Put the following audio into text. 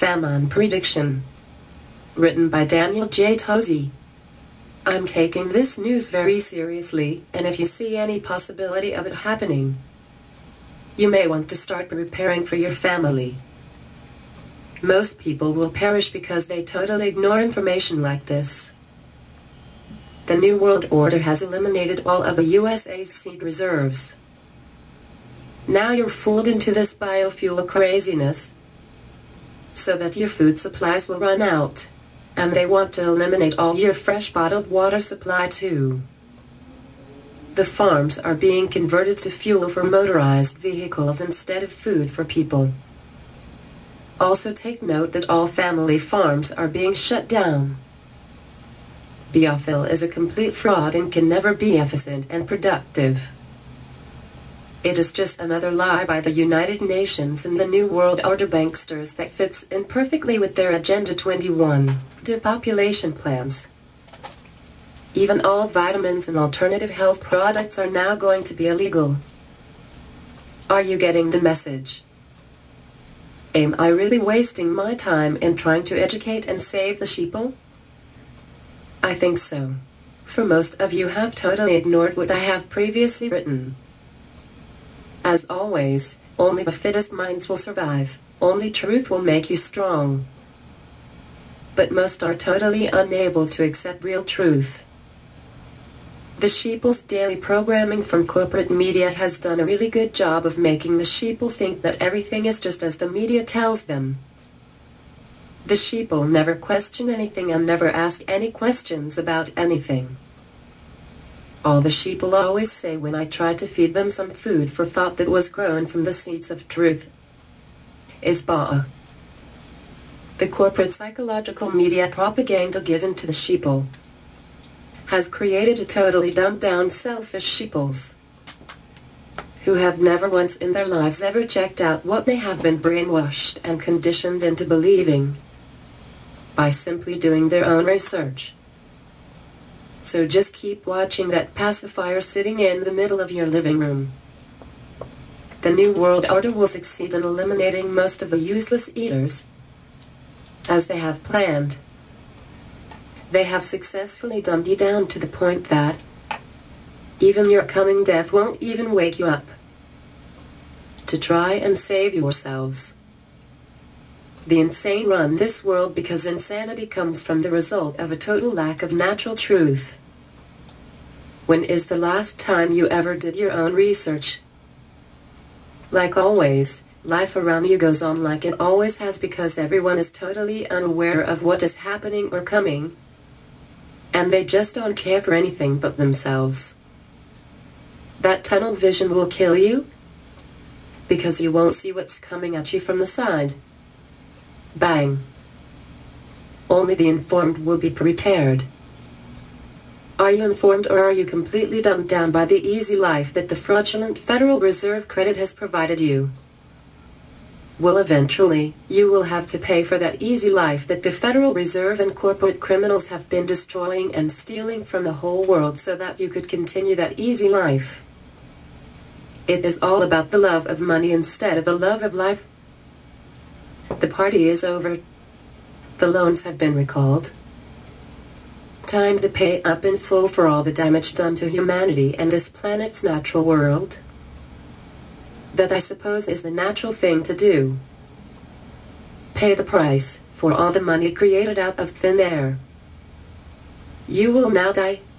Famine Prediction. Written by Daniel J. Towsey. I'm taking this news very seriously, and if you see any possibility of it happening, you may want to start preparing for your family. Most people will perish because they totally ignore information like this. The New World Order has eliminated all of the USA's seed reserves. Now you're fooled into this biofuel craziness, so that your food supplies will run out, and they want to eliminate all your fresh bottled water supply too. The farms are being converted to fuel for motorized vehicles instead of food for people. Also take note that all family farms are being shut down. Biofuel is a complete fraud and can never be efficient and productive. It is just another lie by the United Nations and the New World Order banksters that fits in perfectly with their Agenda 21 depopulation plans. Even all vitamins and alternative health products are now going to be illegal. Are you getting the message? Am I really wasting my time in trying to educate and save the sheeple? I think so. For most of you have totally ignored what I have previously written. As always, only the fittest minds will survive. Only truth will make you strong. But most are totally unable to accept real truth. The sheeple's daily programming from corporate media has done a really good job of making the sheeple think that everything is just as the media tells them. The sheeple never question anything and never ask any questions about anything. All the sheeple always say when I try to feed them some food for thought that was grown from the seeds of truth is ba'a. The corporate psychological media propaganda given to the sheeple has created a totally dumbed-down selfish sheeples who have never once in their lives ever checked out what they have been brainwashed and conditioned into believing by simply doing their own research. So just keep watching that pacifier sitting in the middle of your living room. The New World Order will succeed in eliminating most of the useless eaters, as they have planned. They have successfully dumbed you down to the point that even your coming death won't even wake you up to try and save yourselves. The insane run this world because insanity comes from the result of a total lack of natural truth. When is the last time you ever did your own research? Like always, life around you goes on like it always has because everyone is totally unaware of what is happening or coming, and they just don't care for anything but themselves. That tunnel vision will kill you because you won't see what's coming at you from the side. Bang. Only the informed will be prepared. Are you informed or are you completely dumbed down by the easy life that the fraudulent Federal Reserve credit has provided you? Well, eventually, you will have to pay for that easy life that the Federal Reserve and corporate criminals have been destroying and stealing from the whole world so that you could continue that easy life. It is all about the love of money instead of the love of life. The party is over. The loans have been recalled. Time to pay up in full for all the damage done to humanity and this planet's natural world. That I suppose is the natural thing to do. Pay the price for all the money created out of thin air. You will now die.